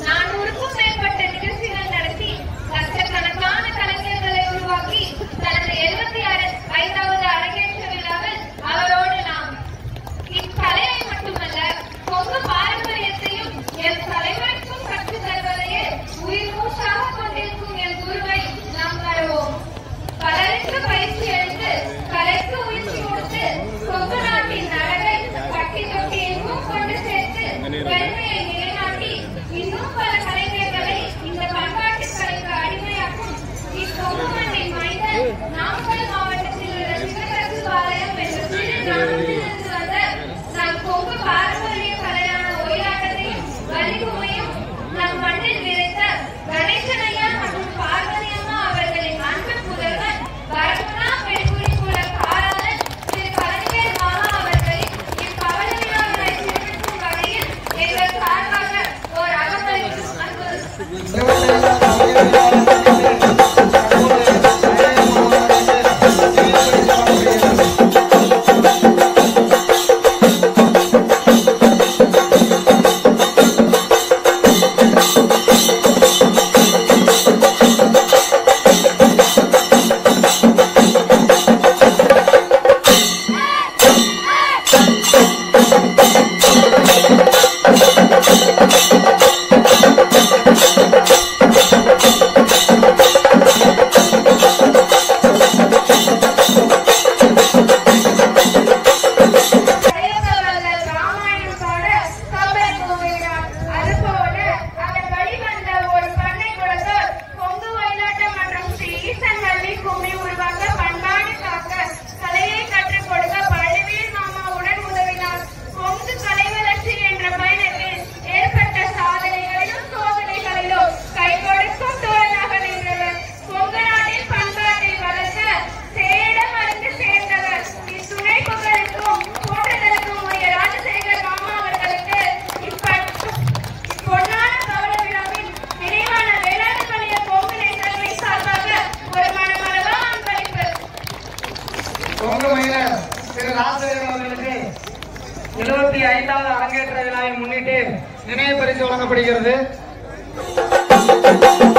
400க்கும் மேற்பட்ட நிகழ்ச்சிகள் நடத்தி லட்சக்கணக்கான கலைஞர்களை உருவாக்கி தனது 75வது அரங்கேற்ற விழாவில் அவரோடு நாம் இக்கலையை மட்டுமல்ல கொங்கு பாரம்பரியத்தையும் என் தலைமுறைக்கும் கற்றுத் தருவதையே உயிர் மூச்சாக கொண்டிருக்கும் என் குருவை நாம் தருவோம். பலருக்கு பயிற்சி அளித்து கலைக்கு உயிர்ச்சி கொடுத்து கொங்கு நாட்டின் அழகை கட்டி தொட்டி எங்கும் கொண்டு சேர்த்து பெருமையை நிலைநாட்டி இன்னும் பல கலைஞர்களை இந்த பண்பாட்டு கலைக்கு அடிமையாக்கும் இக்கொங்கு மண்ணின் மைந்தன் நாமக்கல் மாவட்டத்தில் உள்ள சிவசக்திபாளையம் என்ற சிறு கிராமத்திலிருந்து வந்த நம் கொங்கு பாரம்பரிய கலையான ஒயிலாட்டத்தையும் வலிகுமையும் நம் மண்ணில் விதைத்த கணேசனையா மற்றும் பார்வதி அம்மா அவர்களின் அன்பு புதல்வர் வரகுணா பெருங்குடி குல காராளன் திரு கலைஞர் மாமா அவர்களின் இப்பவள விழாவினை சிறப்பிக்கும் வகையில் எங்கள் சார்பாக ஓர் அகமளிக்கும் அன்பு திரு ராஜசேகரன் அவர்களுக்கு 75வது அரங்கேற்ற விழாவை முன்னிட்டு நினைவு பரிசு வழங்கப்படுகிறது.